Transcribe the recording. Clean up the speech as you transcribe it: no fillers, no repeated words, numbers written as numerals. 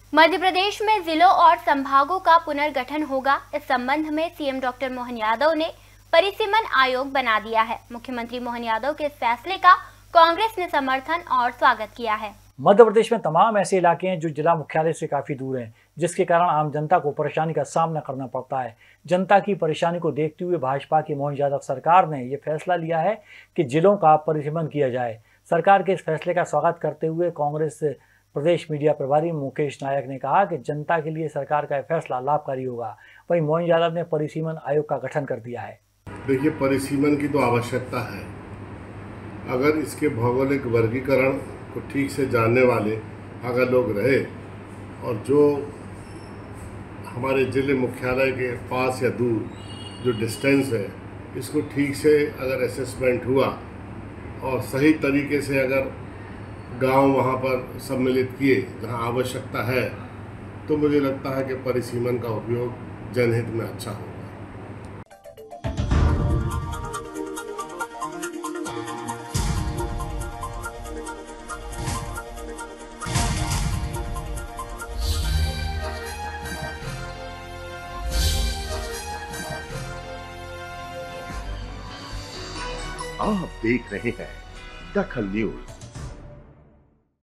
मध्य प्रदेश में जिलों और संभागों का पुनर्गठन होगा। इस संबंध में सीएम डॉक्टर मोहन यादव ने परिसीमन आयोग बना दिया है। मुख्यमंत्री मोहन यादव के इस फैसले का कांग्रेस ने समर्थन और स्वागत किया है। मध्य प्रदेश में तमाम ऐसे इलाके हैं जो जिला मुख्यालय से काफी दूर हैं, जिसके कारण आम जनता को परेशानी का सामना करना पड़ता है। जनता की परेशानी को देखते हुए भाजपा की मोहन यादव सरकार ने ये फैसला लिया है कि जिलों का परिसीमन किया जाए। सरकार के इस फैसले का स्वागत करते हुए कांग्रेस प्रदेश मीडिया प्रभारी मुकेश नायक ने कहा कि जनता के लिए सरकार का फैसला लाभकारी होगा। वहीं मोहन यादव ने परिसीमन आयोग का गठन कर दिया है। देखिए, परिसीमन की तो आवश्यकता है। अगर इसके भौगोलिक वर्गीकरण को ठीक से जानने वाले अगर लोग रहे और जो हमारे जिले मुख्यालय के पास या दूर जो डिस्टेंस है, इसको ठीक से अगर असेसमेंट हुआ और सही तरीके से अगर गांव वहां पर सम्मिलित किए जहां आवश्यकता है, तो मुझे लगता है कि परिसीमन का उपयोग जनहित में अच्छा होगा। आप देख रहे हैं दखल न्यूज।